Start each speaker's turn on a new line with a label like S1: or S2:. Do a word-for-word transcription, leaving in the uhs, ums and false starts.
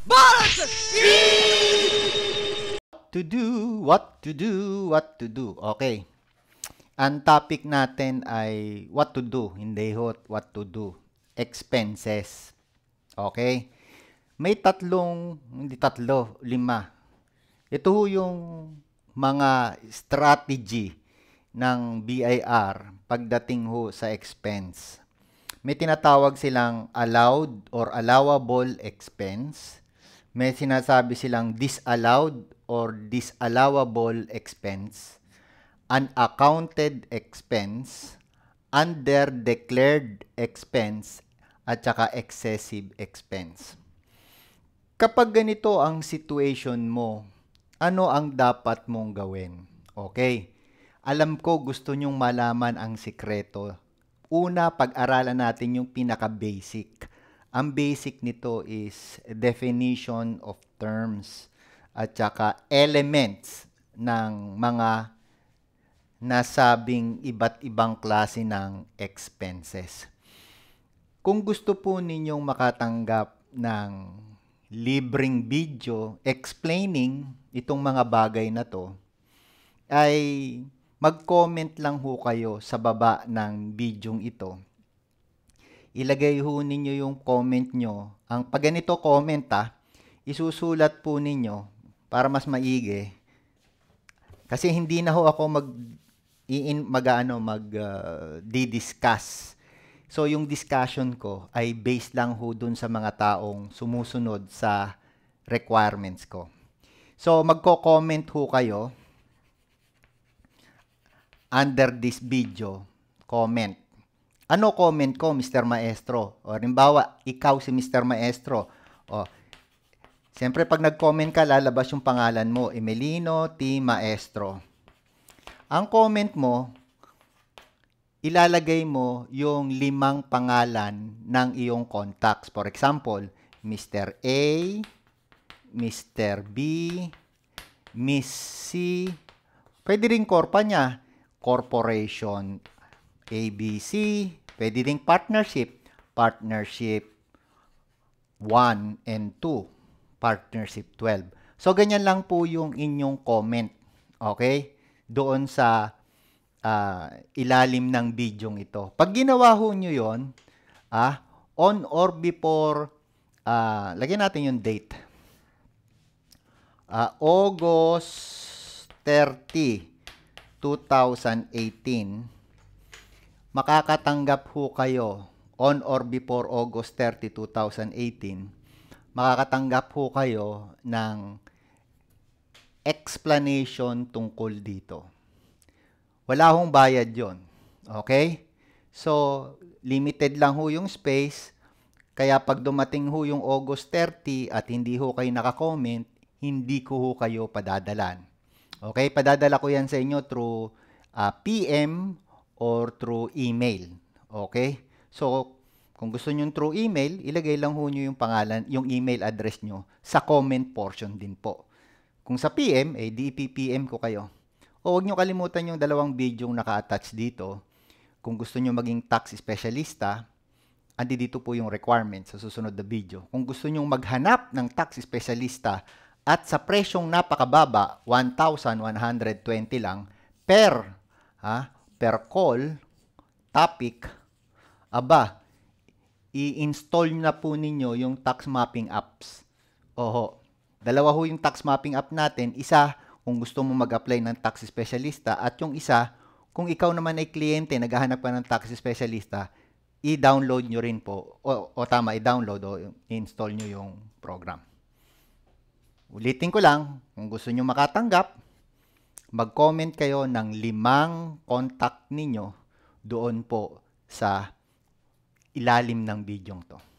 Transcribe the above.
S1: To do, what to do, what to do. Okay. Ang topic natin ay what to do, hindi hot, what to do. Expenses. Okay. May tatlong, hindi tatlo, lima. Ito yung mga strategy ng B I R pagdating ho sa expense. May tinatawag silang allowed or allowable expense. May sinasabi silang disallowed or disallowable expense, unaccounted expense, underdeclared expense, at saka excessive expense. Kapag ganito ang situation mo, ano ang dapat mong gawin? Okay. Alam ko gusto nyong malaman ang sikreto. Una, pag-aralan natin yung pinaka-basic. Ang basic nito is definition of terms at saka elements ng mga nasabing iba't ibang klase ng expenses. Kung gusto po ninyong makatanggap ng libreng video explaining itong mga bagay na to, ay mag-comment lang ho kayo sa baba ng bidyong ito. Ilagay ho ninyo yung comment nyo. Ang pag ganito comment ah, isusulat po ninyo para mas maigi. Kasi hindi na ho ako mag iin mag ano mag uh, di-discuss. So yung discussion ko ay based lang ho dun sa mga taong sumusunod sa requirements ko. So magko-comment ho kayo under this video, comment. Ano comment ko, Mister Maestro? O halimbawa, ikaw si Mister Maestro. O, siyempre pag nag-comment ka, lalabas yung pangalan mo, EmelinoTMaestro. Ang comment mo, ilalagay mo yung limang pangalan ng iyong contacts. For example, Mister A, Mister B, Miss C, pwede rin korpa niya, corporation A B C, pwede ding partnership, partnership one and two, partnership twelve. So, ganyan lang po yung inyong comment, okay? Doon sa uh, ilalim ng bidyong ito. Pag ginawa ho nyo yun, ah, on or before, uh, lagyan natin yung date. Uh, August thirtieth, two thousand eighteen, makakatanggap ho kayo on or before August thirtieth, two thousand eighteen, makakatanggap ho kayo ng explanation tungkol dito. Wala hong bayad yon. Okay? So, limited lang ho yung space. Kaya pag dumating ho yung August thirtieth at hindi ho kayo nakakomment, hindi ko ho kayo padadalan. Okay? Padadala ko yan sa inyo through uh, P M or through email. Okay? So, kung gusto nyo through email, ilagay lang ho nyo yung pangalan, yung email address nyo sa comment portion din po. Kung sa P M, eh, di P M ko kayo. O huwag nyo kalimutan yung dalawang video yung naka-attach dito. Kung gusto nyo maging tax specialista, andi dito po yung requirements sa susunod na video. Kung gusto nyo maghanap ng tax specialista at sa presyong napakababa, one thousand one hundred twenty lang per ha, per call, topic, aba, i-install na po ninyo yung tax mapping apps. Oho, dalawa ho yung tax mapping app natin. Isa, kung gusto mo mag-apply ng tax specialista, at yung isa, kung ikaw naman ay kliyente, naghahanap ka ng tax specialista, i-download nyo rin po, o, o tama, i-download o i-install nyo yung program. Ulitin ko lang, kung gusto nyo makatanggap, mag-comment kayo ng limang contact ninyo doon po sa ilalim ng bidyong to.